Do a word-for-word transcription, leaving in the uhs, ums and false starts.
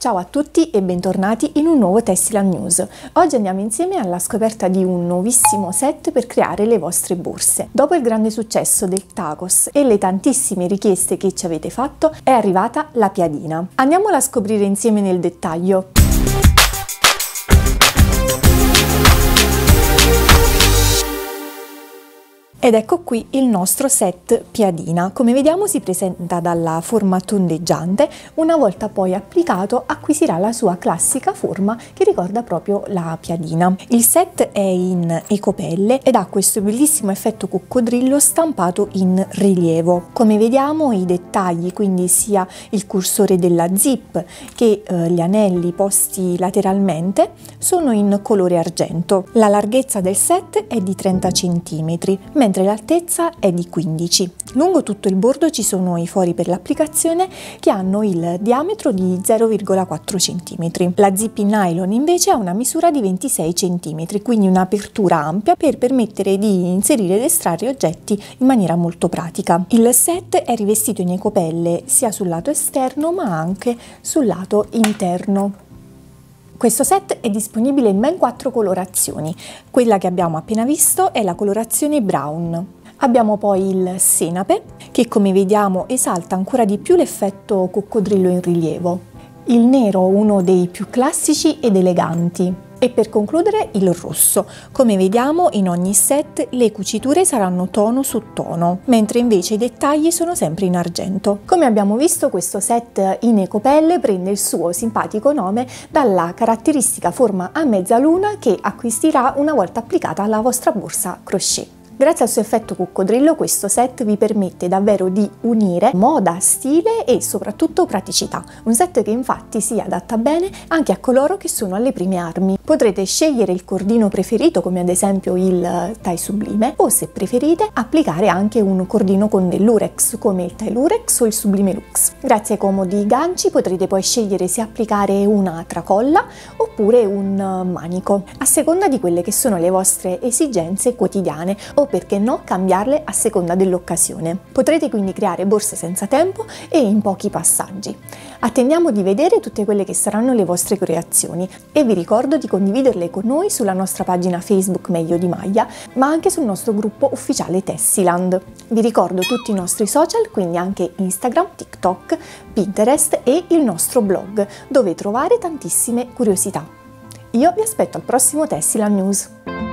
Ciao a tutti e bentornati in un nuovo Tessiland News. Oggi andiamo insieme alla scoperta di un nuovissimo set per creare le vostre borse. Dopo il grande successo del tacos e le tantissime richieste che ci avete fatto, è arrivata la piadina. Andiamola a scoprire insieme nel dettaglio. Ed ecco qui il nostro set piadina. Come vediamo si presenta dalla forma tondeggiante, una volta poi applicato acquisirà la sua classica forma che ricorda proprio la piadina. Il set è in ecopelle ed ha questo bellissimo effetto coccodrillo stampato in rilievo. Come vediamo i dettagli, quindi sia il cursore della zip che eh, gli anelli posti lateralmente, sono in colore argento. La larghezza del set è di trenta centimetri, mentre l'altezza è di quindici. Lungo tutto il bordo ci sono i fori per l'applicazione che hanno il diametro di zero virgola quattro centimetri. La zip in nylon invece ha una misura di ventisei centimetri, quindi un'apertura ampia per permettere di inserire ed estrarre oggetti in maniera molto pratica. Il set è rivestito in ecopelle sia sul lato esterno ma anche sul lato interno. Questo set è disponibile in ben quattro colorazioni. Quella che abbiamo appena visto è la colorazione brown. Abbiamo poi il senape, che come vediamo esalta ancora di più l'effetto coccodrillo in rilievo. Il nero, uno dei più classici ed eleganti. E per concludere il rosso. Come vediamo in ogni set le cuciture saranno tono su tono, mentre invece i dettagli sono sempre in argento. Come abbiamo visto, questo set in ecopelle prende il suo simpatico nome dalla caratteristica forma a mezzaluna che acquisirà una volta applicata alla vostra borsa crochet. Grazie al suo effetto coccodrillo questo set vi permette davvero di unire moda, stile e soprattutto praticità. Un set che infatti si adatta bene anche a coloro che sono alle prime armi. Potrete scegliere il cordino preferito, come ad esempio il tie sublime, o se preferite applicare anche un cordino con del lurex come il tie lurex o il sublime lux. Grazie ai comodi ganci potrete poi scegliere se applicare una tracolla oppure un manico, a seconda di quelle che sono le vostre esigenze quotidiane o perché no cambiarle a seconda dell'occasione. Potrete quindi creare borse senza tempo e in pochi passaggi. Attendiamo di vedere tutte quelle che saranno le vostre creazioni e vi ricordo di condividerle con noi sulla nostra pagina Facebook Meglio di Maglia, ma anche sul nostro gruppo ufficiale Tessiland. Vi ricordo tutti i nostri social, quindi anche Instagram, TikTok, Pinterest e il nostro blog, dove trovare tantissime curiosità. Io vi aspetto al prossimo Tessiland News.